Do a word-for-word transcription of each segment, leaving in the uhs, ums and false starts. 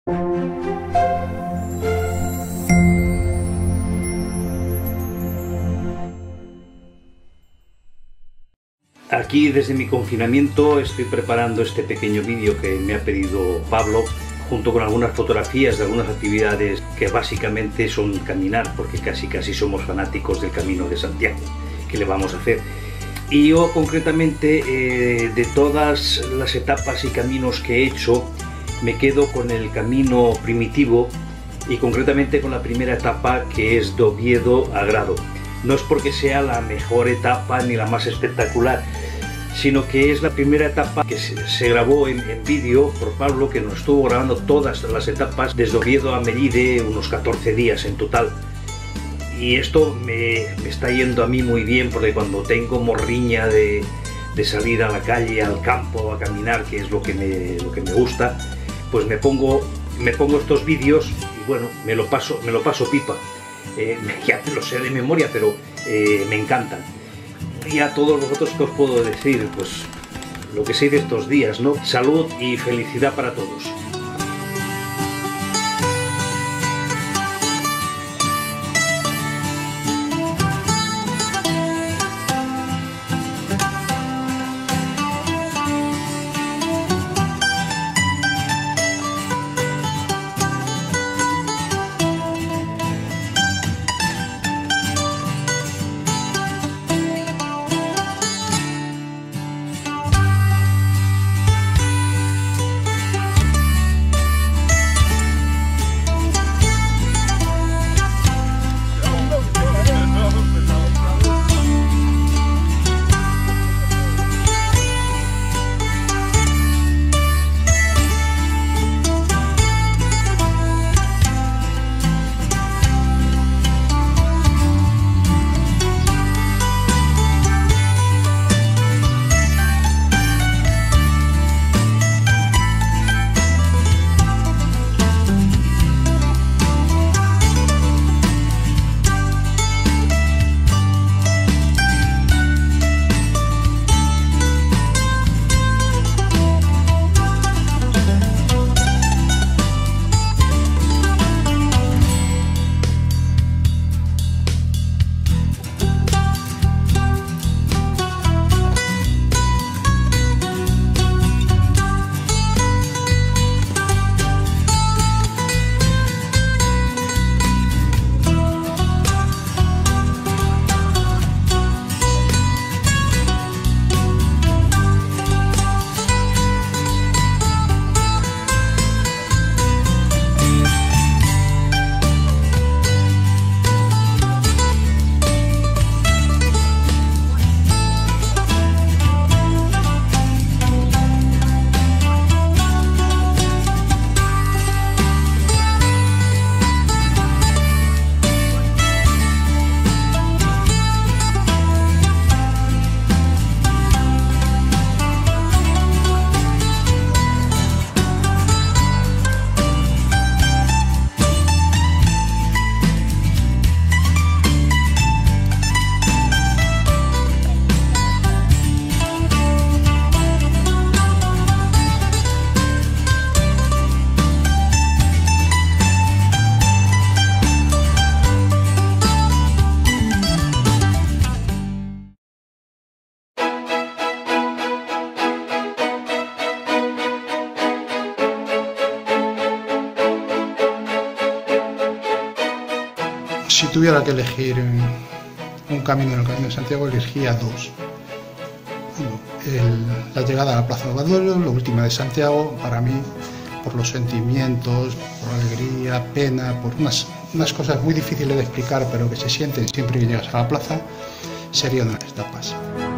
Aquí desde mi confinamiento estoy preparando este pequeño vídeo que me ha pedido Pablo, junto con algunas fotografías de algunas actividades que básicamente son caminar, porque casi casi somos fanáticos del Camino de Santiago. ¿Qué le vamos a hacer? Y yo concretamente eh, de todas las etapas y caminos que he hecho, me quedo con el camino primitivo y concretamente con la primera etapa, que es de Oviedo a Grado. No es porque sea la mejor etapa ni la más espectacular, sino que es la primera etapa que se, se grabó en, en vídeo por Pablo, que nos estuvo grabando todas las etapas desde Oviedo a Melide, unos catorce días en total. Y esto me, me está yendo a mí muy bien, porque cuando tengo morriña de, de salir a la calle, al campo, a caminar, que es lo que me, lo que me gusta, pues me pongo, me pongo estos vídeos y bueno, me lo paso, me lo paso pipa. Eh, ya me lo sé de memoria, pero eh, me encantan. Y a todos vosotros, ¿qué os puedo decir? Pues lo que sé de estos días, ¿no? Salud y felicidad para todos. Si tuviera que elegir un camino en el Camino de Santiago, elegiría dos. El, la llegada a la Plaza de Obradoiro, la última de Santiago, para mí, por los sentimientos, por alegría, pena, por unas, unas cosas muy difíciles de explicar, pero que se sienten siempre que llegas a la plaza, sería una de las etapas.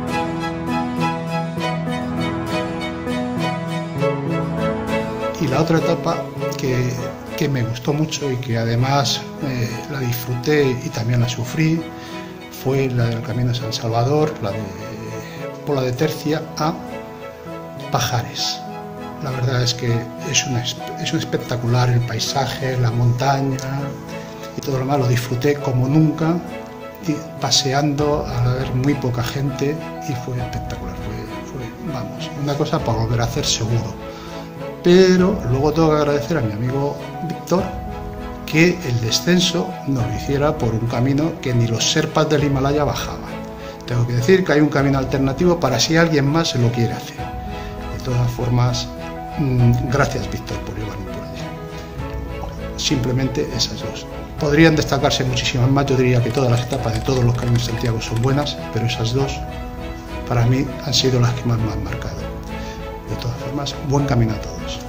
Y la otra etapa que, que me gustó mucho y que además eh, la disfruté y también la sufrí, fue la del Camino de San Salvador, la de Pola de Tercia a Pajares. La verdad es que es, una, es un espectacular el paisaje, la montaña y todo lo demás. Lo disfruté como nunca, y paseando al haber muy poca gente, y fue espectacular. Fue, fue, vamos, una cosa para volver a hacer seguro. pero luego tengo que agradecer a mi amigo Víctor que el descenso nos lo hiciera por un camino que ni los Sherpas del Himalaya bajaban. Tengo que decir que hay un camino alternativo para si alguien más se lo quiere hacer. De todas formas, mmm, gracias Víctor por llevarme por allí. Simplemente esas dos. Podrían destacarse muchísimas más, yo diría que todas las etapas de todos los caminos de Santiago son buenas, pero esas dos para mí han sido las que más me han marcado. De todas formas, buen camino a todos.